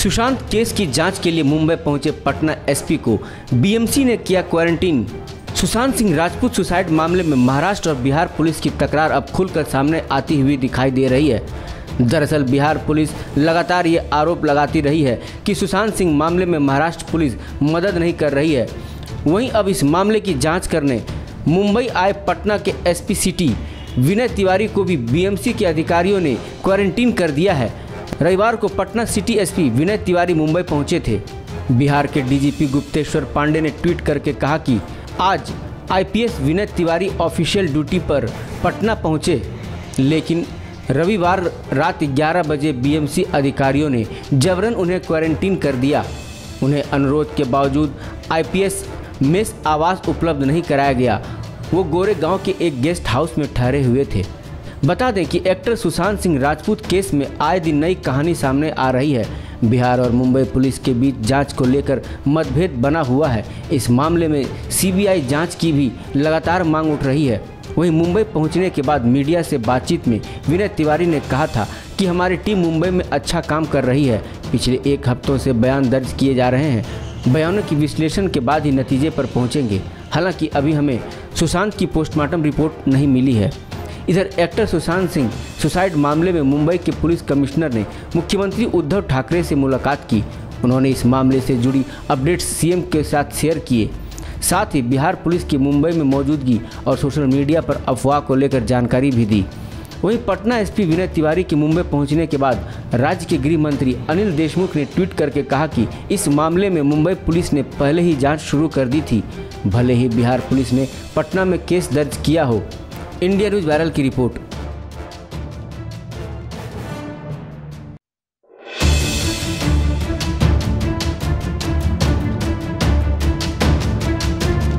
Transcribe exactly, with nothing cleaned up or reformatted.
Sushant case की जांच के लिए मुंबई पहुंचे पटना एसपी को बीएमसी ने किया क्वारंटीन। सुशांत सिंह राजपूत सुसाइड मामले में महाराष्ट्र और बिहार पुलिस की तकरार अब खुलकर सामने आती हुई दिखाई दे रही है। दरअसल बिहार पुलिस लगातार ये आरोप लगाती रही है कि सुशांत सिंह मामले में महाराष्ट्र पुलिस मदद नहीं कर रही है। वहीं अब इस मामले की जांच करने मुंबई आए पटना के एसपी सिटी विनय तिवारी को भी बीएमसी के अधिकारियों ने क्वारंटीन कर दिया है। रविवार को पटना सिटी एसपी विनय तिवारी मुंबई पहुंचे थे। बिहार के डीजीपी गुप्तेश्वर पांडे ने ट्वीट करके कहा कि आज IPS Vinay Tiwari official duty पर पटना पहुंचे, लेकिन रविवार रात ग्यारह बजे बीएमसी अधिकारियों ने जबरन उन्हें क्वारंटीन कर दिया। उन्हें अनुरोध के बावजूद आईपीएस मेस आवास उपलब्ध नहीं कराया गया। वो गोरे गांव के एक गेस्ट हाउस में ठहरे हुए थे। बता दें कि एक्टर सुशांत सिंह राजपूत केस में आए दिन नई कहानी सामने आ रही है। बिहार और मुंबई पुलिस के बीच जांच को लेकर मतभेद बना हुआ है। इस मामले में सीबीआई जांच की भी लगातार मांग उठ रही है। वहीं मुंबई पहुंचने के बाद मीडिया से बातचीत में विनय तिवारी ने कहा था कि हमारी टीम मुंबई में अच्छा काम कर रही है। पिछले एक हफ्तों से बयान दर्ज किए जा रहे हैं। बयानों की विश्लेषण के बाद ही नतीजे पर पहुंचेंगे। हालांकि अभी हमें सुशांत की पोस्टमार्टम रिपोर्ट नहीं मिली है। इधर एक्टर सुशांत सिंह सुसाइड मामले में मुंबई के पुलिस कमिश्नर ने मुख्यमंत्री उद्धव ठाकरे से मुलाकात की। उन्होंने इस मामले से जुड़ी अपडेट्स सीएम के साथ शेयर किए। साथ ही बिहार पुलिस की मुंबई में मौजूदगी और सोशल मीडिया पर अफवाह को लेकर जानकारी भी दी। वहीं पटना एसपी विनय तिवारी के मुंबई पहुंचने के बाद राज्य के गृह मंत्री अनिल देशमुख ने ट्वीट करके कहा कि इस मामले में मुंबई पुलिस ने पहले ही जांच शुरू कर दी थी, भले ही बिहार पुलिस ने पटना में केस दर्ज किया हो। इंडिया न्यूज़ वायरल की रिपोर्ट।